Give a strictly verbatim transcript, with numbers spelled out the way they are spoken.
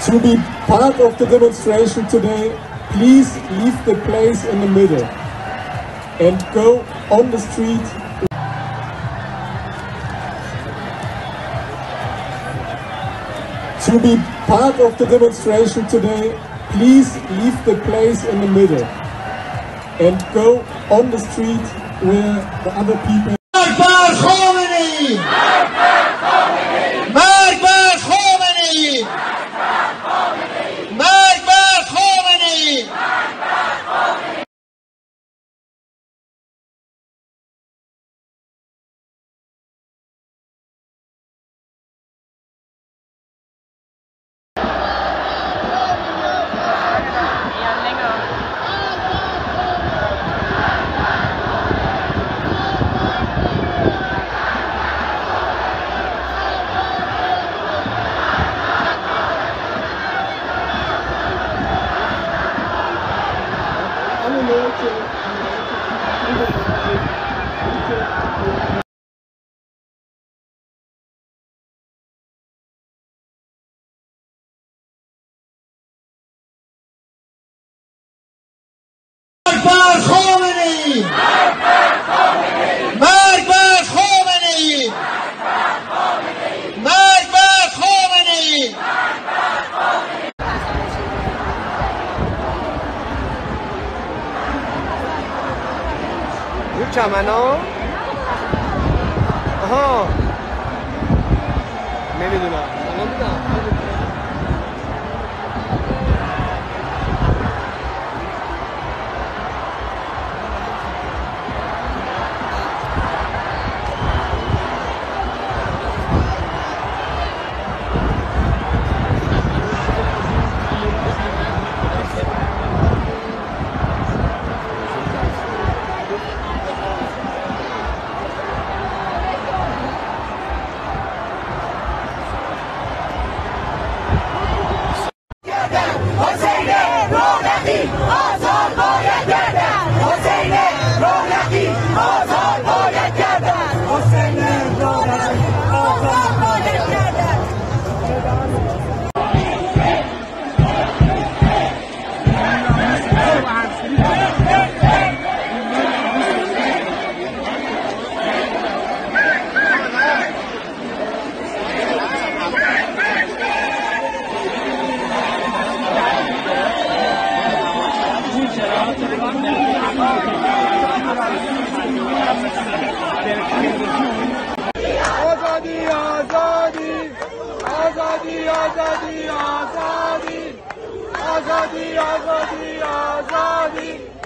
To be part of the demonstration today, please leave the place in the middle and go on the street. To be part of the demonstration today, please leave the place in the middle and go on the street where the other people. چمنا؟ آها نمیدونم نمیدونم آزادی آزادی آزادی آزادی آزادی آزادی آزادی آزادی